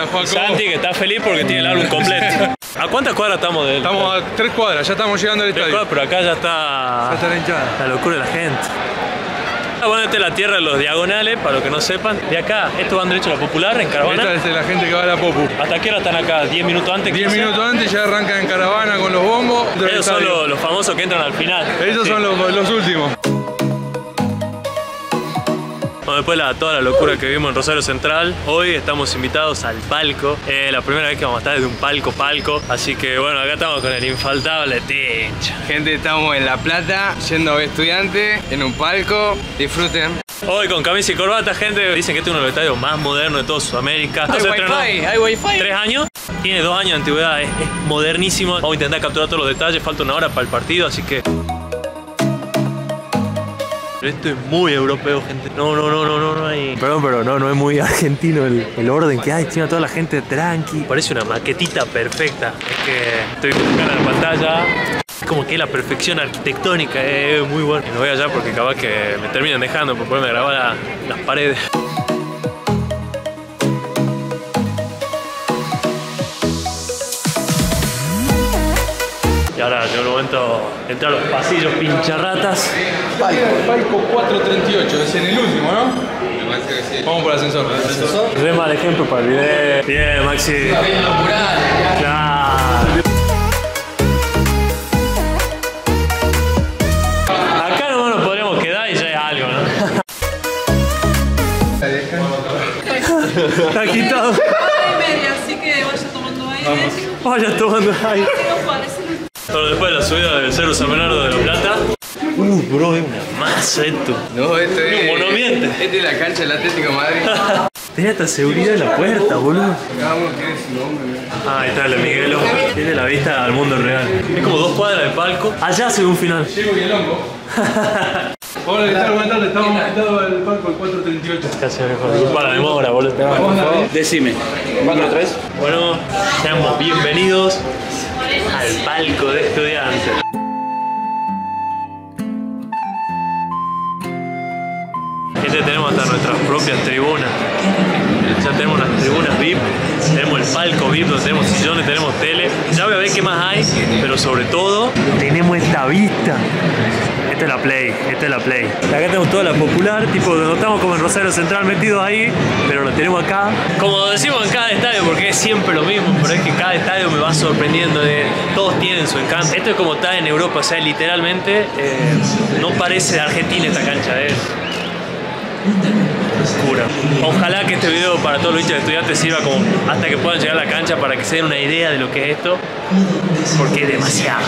Juaco. Santi, que está feliz porque tiene el álbum completo. ¿A cuántas cuadras estamos de él? Estamos a 3 cuadras, ya estamos llegando al estadio. Pero acá ya está la hinchada. La locura de la gente. Bueno, esta es la tierra de los diagonales, para los que no sepan. De acá, esto van derecho a la Popular, en caravana. Esta es la gente que va a la Popu. ¿Hasta qué hora están acá? ¿10 minutos antes? 10 minutos antes ya arrancan en caravana con los bombos. Ellos son los famosos que entran al final. Ellos son los últimos. Bueno, después de toda la locura que vimos en Rosario Central, hoy estamos invitados al palco. La primera vez que vamos a estar desde un palco. Así que bueno, acá estamos con el infaltable Tincho. Gente, estamos en La Plata, yendo a ver Estudiantes, en un palco. Disfruten. Hoy con camisa y corbata, gente. Dicen que este es uno de los estadios más modernos de toda Sudamérica. Hay wifi. 3 años. Tiene 2 años de antigüedad. Es modernísimo. Vamos a intentar capturar todos los detalles. Falta 1 hora para el partido, así que... Pero esto es muy europeo, gente. No hay... Perdón, pero no es muy argentino el orden que hay. Tiene toda la gente tranqui. Parece una maquetita perfecta. Es que estoy viendo acá en la pantalla. Es como que la perfección arquitectónica es muy buena. Y me voy allá porque capaz que me terminan dejando por poderme grabar las paredes. Y ahora llegó el momento de entrar a los pasillos pincharratas. Palco 438, es en el último, ¿no? Vamos por el ascensor. Re mal ejemplo para el video. Bien, Maxi. Claro. Acá nomás nos podríamos quedar y ya es algo, ¿no? Está quitado. Así que vaya tomando aire. Vaya tomando aire. Bueno, después de la subida del Cerro San Bernardo de La Plata. Bro, es una masa esto. No, esto es... Un monoambiente. Esta es la cancha del Atlético de Madrid. Tenía hasta seguridad en la puerta, boludo. Cada uno tiene su nombre. Ah, ahí está el Miguelo. Tiene la vista al mundo real. Es como 2 cuadras de palco. Allá se ve un final. Llego y el hongo. Hola, ¿qué tal? Buenas tardes. Estamos invitados al palco el 438. Casi mejor. Disculpa la demora, boludo. Decime. ¿4-3? Bueno, seamos bienvenidos al palco de Estudiantes. Este tenemos hasta nuestras propias tribunas. Ya tenemos las tribunas VIP, tenemos el palco VIP, donde tenemos sillones, tenemos tele. Ya voy a ver qué más hay, pero sobre todo tenemos esta vista. Esta es la Play, esta es la Play. Acá tenemos toda la Popular, tipo, no estamos como en Rosario Central metidos ahí, pero lo tenemos acá. Como decimos en cada estadio, porque es siempre lo mismo, pero es que cada estadio me va sorprendiendo. Todos tienen su encanto. Esto es como está en Europa, o sea, literalmente no parece de Argentina esta cancha, es oscura. Ojalá que este video para todos los hinchas de Estudiantes sirva como hasta que puedan llegar a la cancha para que se den una idea de lo que es esto, porque es demasiado.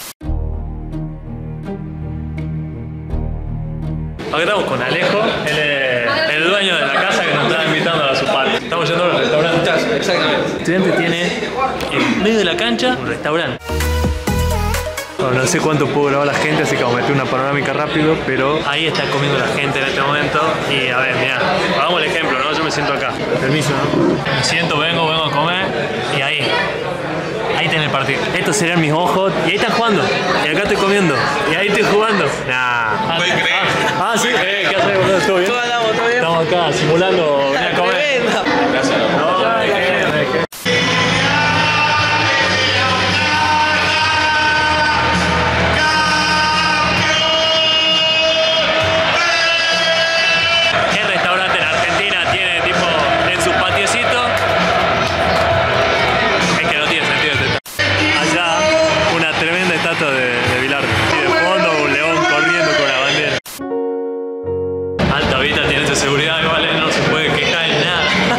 Acá estamos con Alejo, él es el dueño de la casa que nos está invitando a su patio. Estamos yendo al restaurante. Exactamente. Estudiante tiene en medio de la cancha un restaurante. Bueno, no sé cuánto puedo grabar la gente, así que vamos a meter una panorámica rápido, pero ahí está comiendo la gente en este momento. Y a ver, mirá, hagamos el ejemplo, ¿no? Yo me siento acá. Permiso, ¿no? Me siento, vengo a comer y ahí tiene el partido. Estos serían mis ojos y ahí están jugando. Y acá estoy comiendo. Y ahí estoy jugando. Nah. ¿Puedes creer? Ah, sí. ¿Qué haces, boludo? ¿Todo bien? ¿Todo bien? Estamos acá simulando venir a comer. No, ¿qué restaurante en Argentina tiene tipo en su patiecito? Es que no tiene sentido este. Allá una tremenda estatua de Bilardo. Y de fondo un león corriendo con la bandera. Alta vista, tiene esta seguridad, igual no se puede quejar en nada.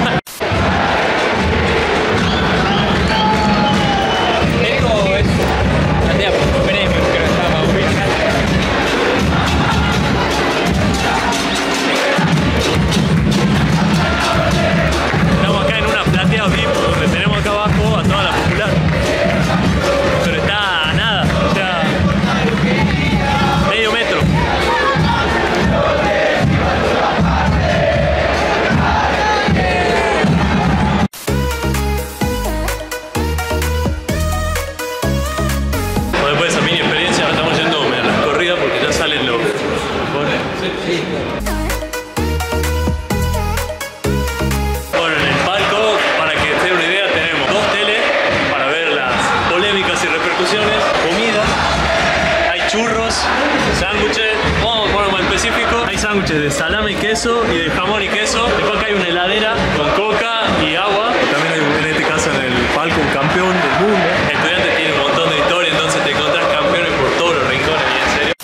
Estamos acá en una platea VIP donde tenemos acá abajo a toda la Popular. Pero está a nada, o sea, medio metro. Bueno, después de esa mini experiencia ahora estamos yendo a la corrida porque ya salen los... Bueno, en el palco, para que se den una sándwiches de salame y queso y de jamón y queso. Después acá hay una heladera con coca y agua. También hay, en este caso, en el palco, un campeón del mundo. Estudiantes tiene un montón de historia, entonces te encontrás campeones por todos los rincones, y en serio.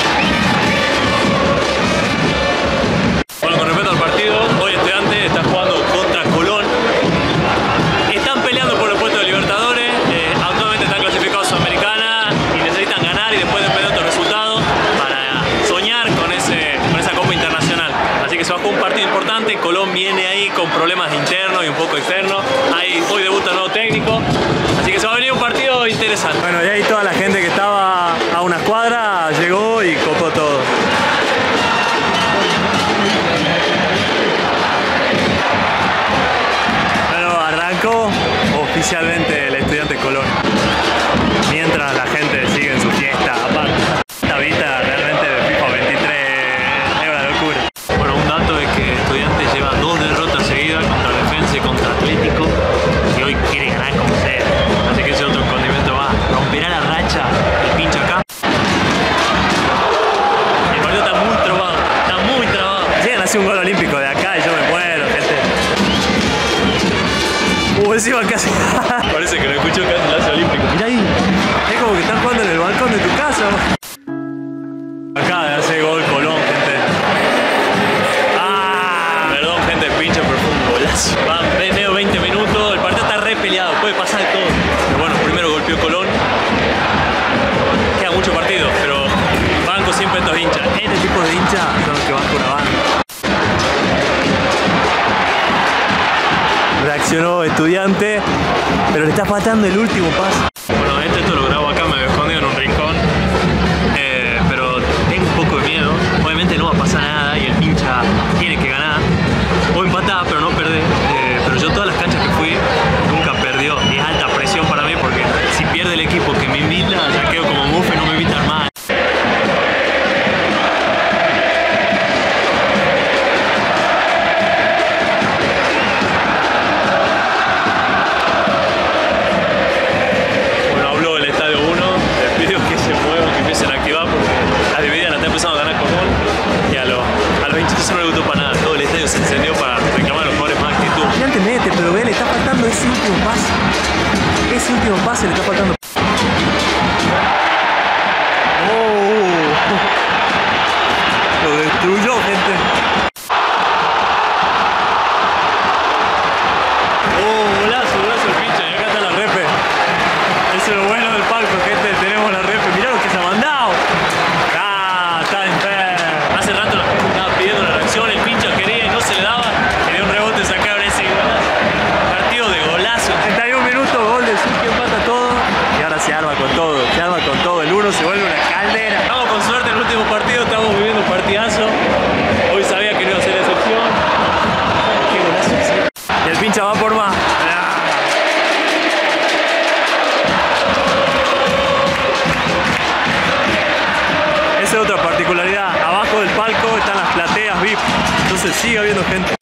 Bueno, con respecto al partido, hoy Estudiantes está jugando contra Colón. Están peleando por el puesto de Libertadores. Actualmente están clasificados a Sudamericana y necesitan ganar y después depender de otros resultados para soñar con esa Copa Internacional. Así que se va a jugar un partido importante. Colón viene ahí con problemas internos y un poco externos. Hoy debuta un nuevo técnico. Así que se va a venir un partido interesante. Bueno, y ahí toda la gente que estaba a unas cuadras llegó y copó todo. Bueno, arrancó oficialmente el Estudiantes Colón. Mientras la gente sigue en su fiesta. Aparte, esta vista realmente de FIFA 23 es una locura. Bueno, un dato es que Estudiantes lleva 2 derrotas seguidas contra Defensa y contra Atlético. Y hoy quiere ganar como sea. Así que ese otro condimento va. Romperá la racha el pincho acá. El partido está muy trabado. Está muy trabado. Llegan a hacer un gol olímpico de acá y yo me muero, gente. Encima casi. Parece que lo escucho acá en el lazo olímpico. Mirá ahí. Es como que están jugando en el balcón de tu casa. Acá hace gol Colón, gente. Perdón, gente, pincho, pero fue un golazo. Va medio 20 minutos. El partido está re peleado. Puede pasar todo. Pero bueno, primero golpeó Colón. Queda mucho partido, pero banco siempre estos hinchas. Este tipo de hinchas son los que van con una banda. Reaccionó Estudiante, pero le está faltando el último paso. Bueno, esto lo grabo acá, me había escondido en un rincón, pero tengo un poco de miedo. Obviamente no va a pasar nada y el hincha tiene que ganar. O empatar, pero no perder. Pero yo todas las canchas que fui, nunca perdió. Y es alta presión para mí porque si pierde el equipo que me invita, ya quedo como mufe y no me invitan más. Ese último pase le está faltando. Lo destruyó, gente. Golazo el pinche. Y acá está la repe. Eso es lo bueno del palco, gente. Tenemos la repe. Mirá lo que se ha mandado. Está enfermo. Hace rato la gente estaba pidiendo la reacción. El pinche quería y no se le daba. Quería un rebote, sacaron ese golazo. Partido de golazo. 31 minutos, gol de Sur que empata todo. Y ahora se arma con todo. El 1 se vuelve una caldera. Estamos con suerte en el último partido. Estamos viviendo un partidazo. Hoy sabía que no iba a ser la excepción. Qué golazo que sí. Y el pincha va por más. Esa es otra particularidad. Abajo del palco están las plateas VIP. Entonces sigue habiendo gente.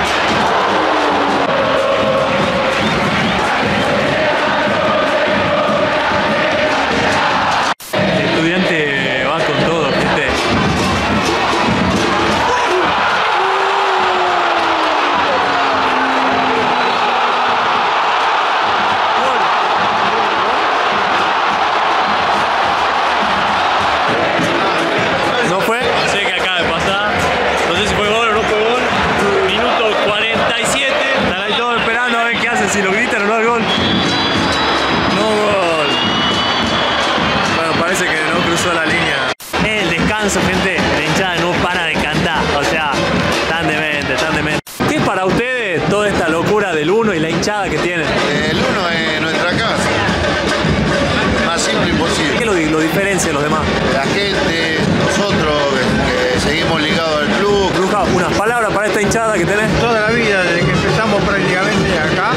Si lo gritan o no al gol. No gol. Bueno, parece que no cruzó la línea. El descanso, gente. La hinchada no para de cantar. O sea, tan demente. ¿Qué es para ustedes toda esta locura del 1 y la hinchada que tienen? El 1 es nuestra casa. Más simple imposible. ¿Qué lo diferencia de los demás? La gente, nosotros que seguimos ligados al club. Bruja, unas palabras para esta hinchada que tenés. Toda la vida, desde que empezamos prácticamente acá,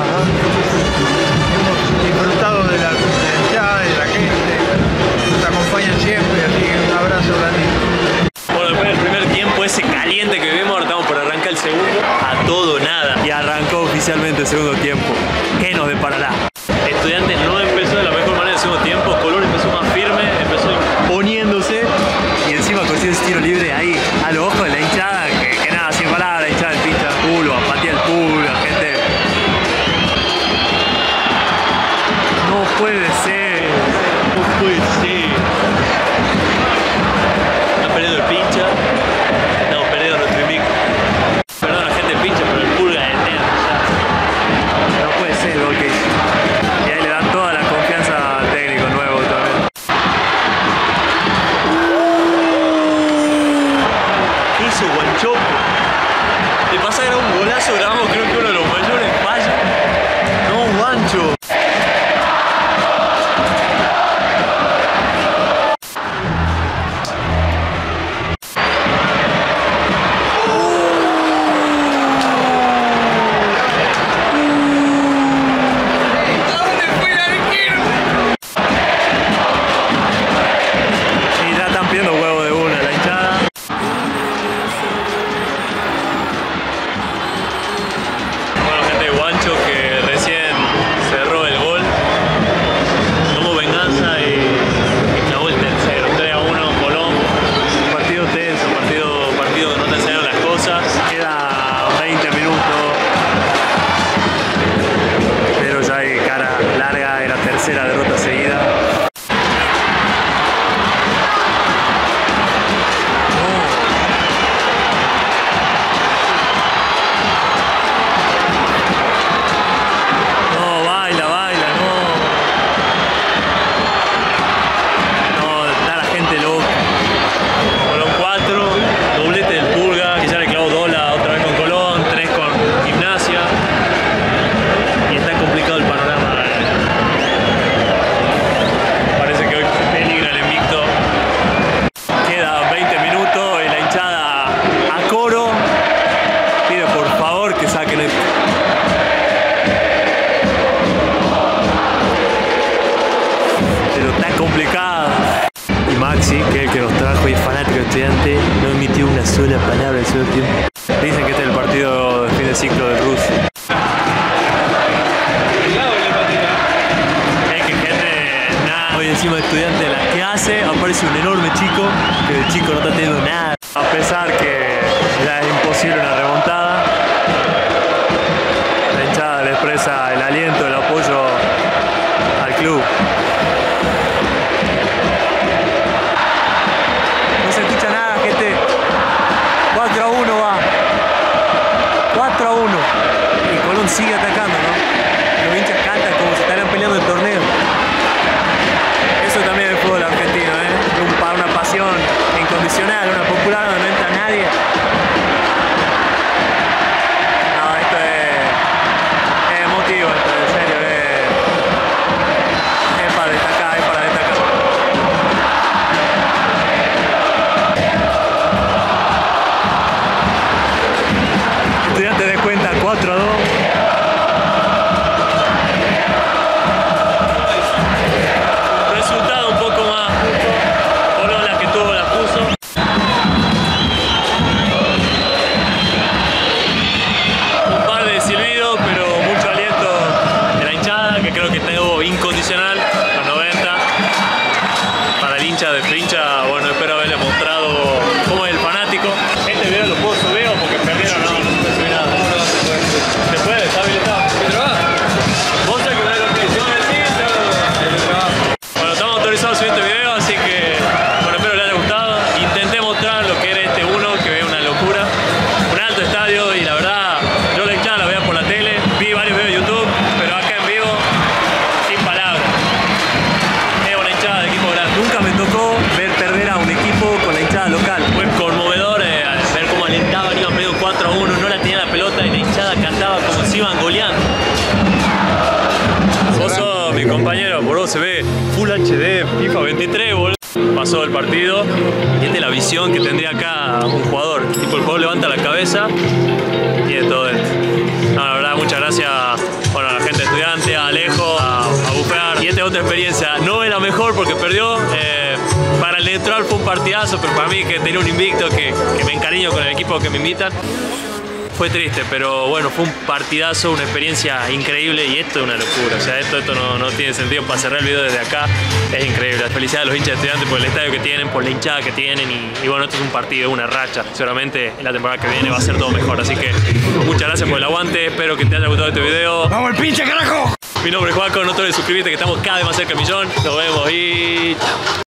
hemos disfrutado de la hinchada y de la gente. Nos acompañan siempre, así que un abrazo grandísimo. Bueno, después del primer tiempo ese caliente que vivimos, ahora estamos por arrancar el segundo. A todo nada. Y arrancó oficialmente el segundo tiempo. ¿Qué nos deparará? Estudiantes no empezó de la mejor manera el segundo tiempo. Colón empezó más firme, empezó poniéndose y encima consiguió ese tiro libre ahí a los ojos de la hizo Guanchope. De pasar era un golazo, grabamos creo que uno de los mayores fallos. No, Guancho. Tercera derrota seguida. No, baila, no, está la gente loca. Colón 4, doblete del Pulga, que ya le clavó Dola otra vez con Colón, 3 con Gimnasia. Y está complicado el panorama. Que saquen esto. Pero está complicado. Y Maxi, que es el que nos trajo y es fanático de Estudiante, no emitió una sola palabra en todo el tiempo. Dicen que este es el partido de fin de ciclo del Rus. Es que gente, nada. Hoy encima de Estudiante, la que hace, aparece un enorme chico, que el chico no está teniendo nada. A pesar que ya es imposible una remontada. Le expresa el aliento, el apoyo al club. No se escucha nada, gente. 4-1 va. 4-1. Y Colón sigue atacando, ¿no? Los hinchas cantan como si estarían peleando el torneo. Eso también es el fútbol argentino, ¿eh? Una pasión incondicional, una popular donde no entra nadie. Estudiante de cuenta 4-2. Resultado un poco más. Colón la que tuvo la puso. Un par de silbidos, pero mucho aliento de la hinchada, que creo que estuvo incondicional, los 90. Para el hincha de Frincha, bueno, espero haberle mostrado cómo es el fanático. Este video lo puedo subir porque perdieron, no. ¿Se puede? ¿Está habilitado? ¿Vos sabés que no hay lo que Bueno, estamos autorizados a subir este video, así que bueno, espero que les haya gustado. Intenté mostrar lo que era este uno, que es una locura. Un alto estadio y la verdad, yo la hinchada la veía por la tele, vi varios videos de YouTube, pero acá en vivo, sin palabras. Es una hinchada de equipo grande. Nunca me tocó ver perder a un equipo con la hinchada local. Fue conmovedor ver cómo alentaban, iban medio 4-1, no la tenía la pelota y la hinchada cantaba como si iban goleando. Vos sos mi compañero, por vos se ve Full HD, FIFA 23, boludo. Pasó el partido y esta es la visión que tendría acá un jugador. Tipo, el jugador levanta la cabeza y es todo esto. No, la verdad, muchas gracias bueno, a la gente de Estudiante, a Alejo, a Bufear. Y esta es otra experiencia. No es la mejor porque perdió. Para el neutral fue un partidazo, pero para mí que tenía un invicto que me encariño con el equipo que me invitan. Fue triste, pero bueno, fue un partidazo, una experiencia increíble y esto es una locura. O sea, esto no tiene sentido. Para cerrar el video desde acá es increíble. Felicidades a los hinchas de Estudiantes por el estadio que tienen, por la hinchada que tienen y bueno, esto es un partido, una racha. Seguramente en la temporada que viene va a ser todo mejor. Así que muchas gracias por el aguante, espero que te haya gustado este video. ¡Vamos el pinche carajo! Mi nombre es Juaco, no te olvides de suscribirte que estamos cada vez más cerca del millón. Nos vemos y chao.